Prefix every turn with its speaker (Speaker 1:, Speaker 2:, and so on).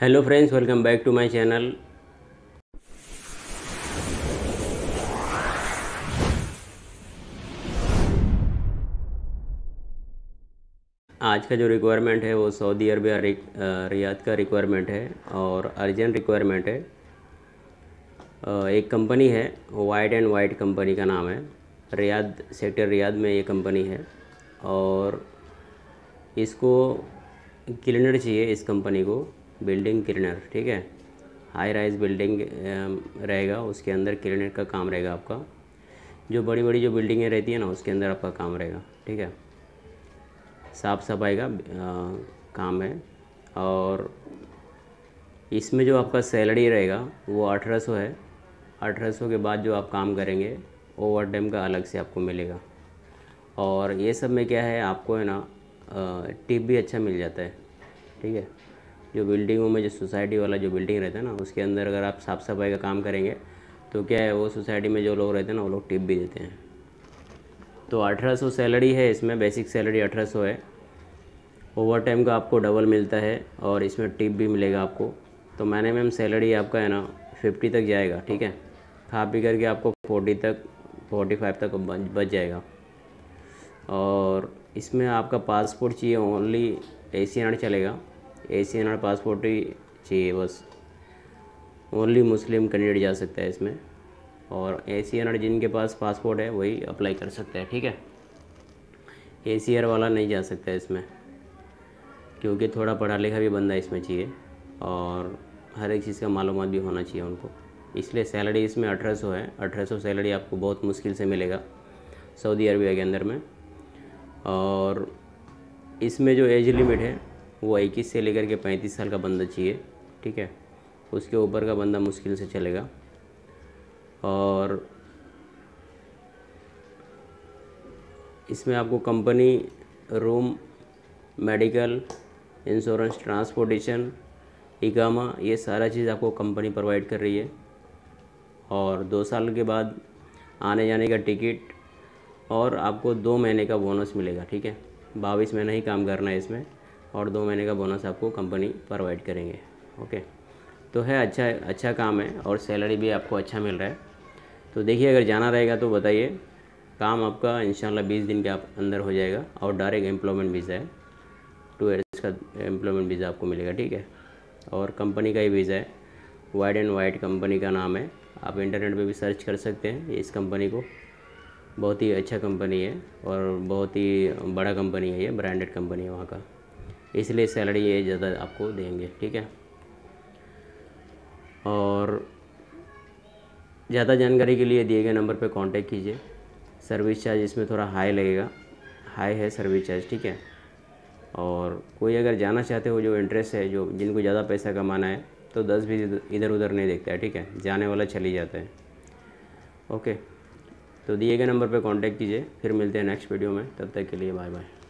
Speaker 1: Hello friends, welcome back to my channel. आज का जो रिक्वायरमेंट है वो सऊदी अरबिया रियाद का रिक्वायरमेंट है और अर्जेंट रिक्वायरमेंट है। एक कंपनी है, वाइट एंड वाइट कंपनी का नाम है। रियाद सेक्टर रियाद में ये कंपनी है और इसको क्लीनर चाहिए। इस कंपनी को बिल्डिंग क्लीनर, ठीक है। हाई राइज बिल्डिंग रहेगा, उसके अंदर क्लीनर का काम रहेगा आपका। जो बड़ी बड़ी जो बिल्डिंगें रहती है ना, उसके अंदर आपका काम रहेगा, ठीक है। साफ़ सफाई का काम है। और इसमें जो आपका सैलरी रहेगा वो 1800 है। 1800 के बाद जो आप काम करेंगे ओवर टाइम का अलग से आपको मिलेगा। और ये सब में क्या है, आपको है ना टिप भी अच्छा मिल जाता है, ठीक है। जो बिल्डिंगों में जो सोसाइटी वाला जो बिल्डिंग रहता है ना, उसके अंदर अगर आप साफ़ सफाई का काम करेंगे तो क्या है, वो सोसाइटी में जो लोग रहते हैं ना, वो लोग टिप भी देते हैं। तो 1800 सैलरी है इसमें, बेसिक सैलरी 1800 है। ओवर टाइम का आपको डबल मिलता है और इसमें टिप भी मिलेगा आपको। तो मैम सैलरी आपका है ना 50 तक जाएगा, ठीक है। खा पी करके आपको 45 तक बच जाएगा। और इसमें आपका पासपोर्ट चाहिए, ओनली एशियन चलेगा। एशियन पासपोर्ट ही चाहिए बस। ओनली मुस्लिम कैंडिडेट जा सकता है इसमें, और एशियन जिनके पास पासपोर्ट है वही अप्लाई कर सकता है, ठीक है। एशियर वाला नहीं जा सकता इसमें, क्योंकि थोड़ा पढ़ा लिखा भी बंदा इसमें चाहिए और हर एक चीज़ का मालूमात भी होना चाहिए उनको। इसलिए सैलरी इसमें 1800 है। 1800 सैलरी आपको बहुत मुश्किल से मिलेगा सऊदी अरबिया के अंदर में। और इसमें जो एज लिमिट है वो 21 से लेकर के 35 साल का बंदा चाहिए, ठीक है। उसके ऊपर का बंदा मुश्किल से चलेगा। और इसमें आपको company, room, medical, insurance, transportation, इकामा, ये सारा चीज़ आपको कंपनी प्रोवाइड कर रही है। और 2 साल के बाद आने जाने का टिकट, और आपको 2 महीने का बोनस मिलेगा, ठीक है। 22 महीने ही काम करना है इसमें, और 2 महीने का बोनस आपको कंपनी प्रोवाइड करेंगे, ओके। तो है अच्छा काम है और सैलरी भी आपको अच्छा मिल रहा है। तो देखिए, अगर जाना रहेगा तो बताइए। काम आपका इंशाल्लाह 20 दिन के आप अंदर हो जाएगा और डायरेक्ट एम्प्लॉयमेंट वीज़ा है। 2 ईयर्स का एम्प्लॉयमेंट वीज़ा आपको मिलेगा, ठीक है। और कंपनी का ही वीज़ा है, वाइट एंड वाइट कंपनी का नाम है। आप इंटरनेट पे भी सर्च कर सकते हैं इस कंपनी को। बहुत ही अच्छा कंपनी है और बहुत ही बड़ा कंपनी है, ये ब्रांडेड कंपनी है वहाँ का, इसलिए सैलरी ये ज़्यादा आपको देंगे, ठीक है। और ज़्यादा जानकारी के लिए दिए गए नंबर पर कांटेक्ट कीजिए। सर्विस चार्ज इसमें थोड़ा हाई लगेगा, हाई है सर्विस चार्ज, ठीक है। और कोई अगर जाना चाहते हो, जो इंटरेस्ट है, जो जिनको ज़्यादा पैसा कमाना है, तो 10 भी इधर उधर नहीं देखता है, ठीक है। जाने वाला चल ही जाता है, ओके। तो दिए गए नंबर पे कांटेक्ट कीजिए। फिर मिलते हैं नेक्स्ट वीडियो में, तब तक के लिए बाय बाय।